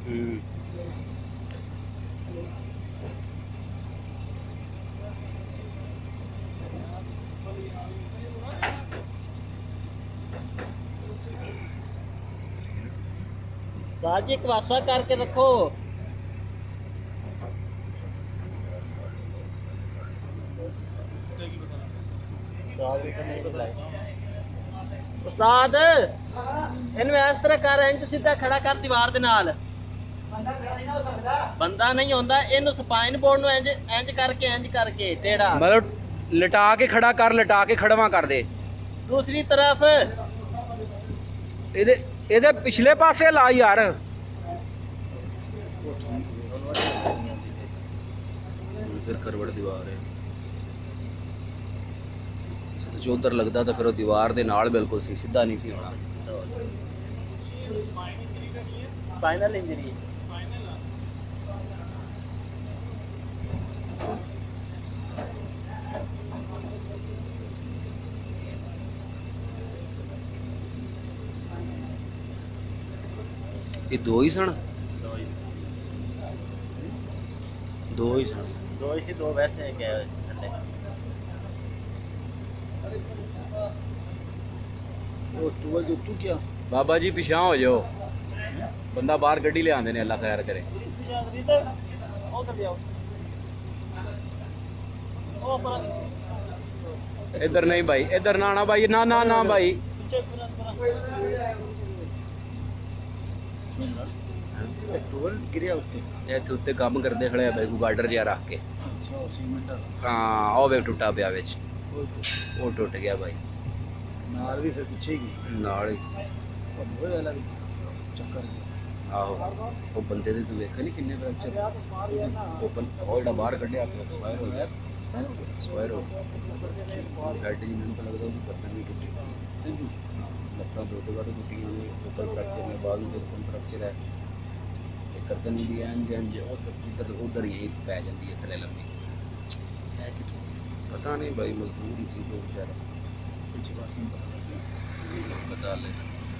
राजी कवासा करके रखो। उस्ताद इन्हू इस तरह कर, इंज सीधा खड़ा कर दीवार दे नाल। बंदा नहीं होंदा, इन्हू स्पाइन बोर्ड नू इंज करके टेढ़ा मतलब लटा के खड़ा कर, लटा के खड़वा कर दे। दूसरी तरफ इधे पिछले पासे ला यार। फिर करवट दीवार है जो उधर लगता तो फिर वो दीवार दे नाल बिल्कुल सी सीधा नहीं सी होना। स्पाइनल इंजरी ये दो ही सन, दो ही सन, दो वैसे है क्या थल्ले। तू क्या बाबा जी पिछा हो जाओ, बंदा बाहर गड्डी ले आंदे ने, अल्लाह खैर करे। इधर नहीं भाई, इधर ना ना भाई, ना ना ना भाई। इत्थे उत्ते काम करते खड़े भाई, को गार्डर जिहा रख के। हाँ ओ वे टुटा पिया विच, वो टुट गया भाई नाल भी फिर पीछे ही नाल ही। वो वाला भी चक्कर आहो वो बंदे दे तू वेखा नहीं किन्ने फ्रैक्चर ओपन, ओ जेड़ा बाहर कढिया एक्सपायर हो गया, एक्सपायर हो गया। हेड जी मैंने लगदा उसकी गर्दन भी टुटी, लत्तां दो जगह तो टुटियां ने, ऊपर फ्रैक्चर है, बाजू दे ऊपर फ्रैक्चर है, ते गर्दन भी इंज उधर ही पै जाती है थले लंबी है कि पता नहीं भाई, मजदूर ही सी कोई बेचारा, पीछे पास बता ले।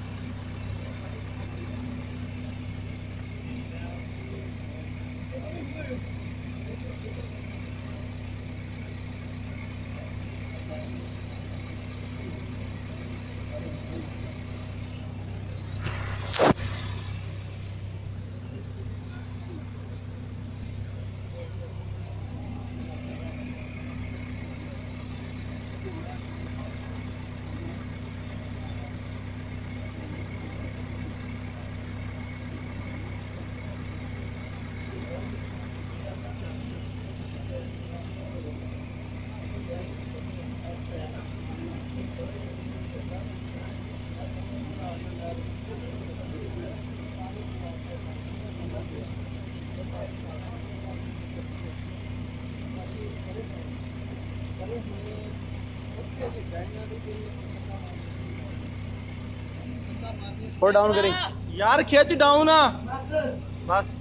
और डाउन करें यार, खिंच डाउन ना बस।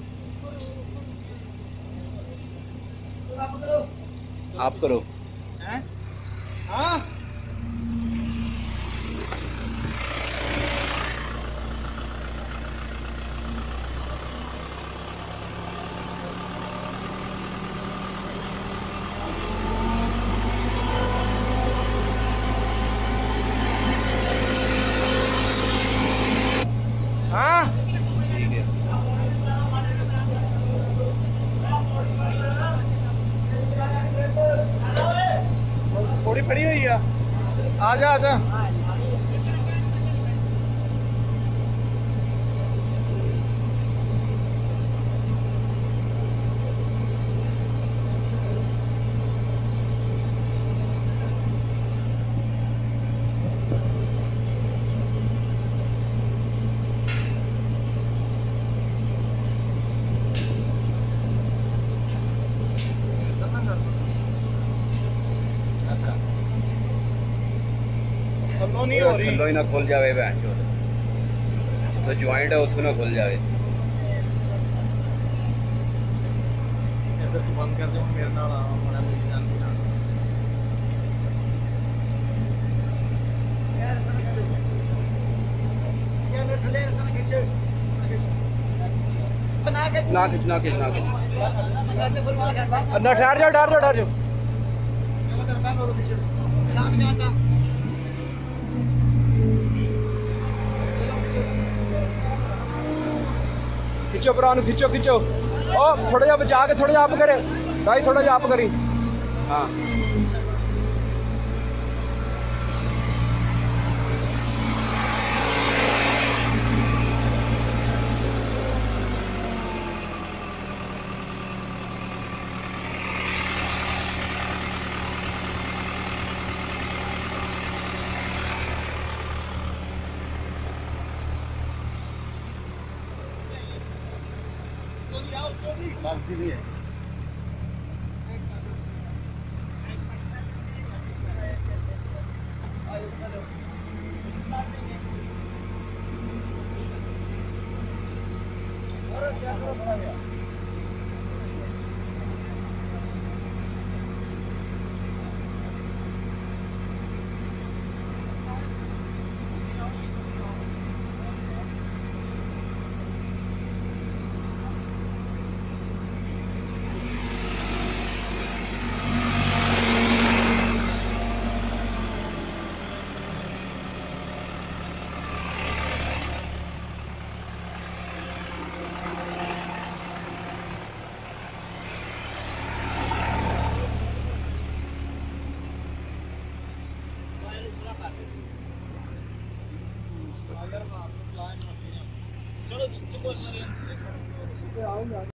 आप करो हैं? हाँ थोड़ी पड़ी हुई है, आजा आजा। नहीं हो रही, थल्लों ही ना खुल जावे भैन चोद, तो ज्वाइंट है उसको ना खुल जावे। तू बंद कर दे, मेरे नाल आ बड़ा मेरी जान की ना यार सन यार, मेरे थले सन खींचे ना खिंच ना खिंच ना खिंच ना खिंच ना ठहर जाओ ठहर जाओ ठहर जाओ खिंचो भरा खिंचो खिंचो ओ थोड़ा जा बचा के थोड़ा जा आप करे साई थोड़ा जा आप करी हाँ वापसी भी है क्या करो थोड़ा जा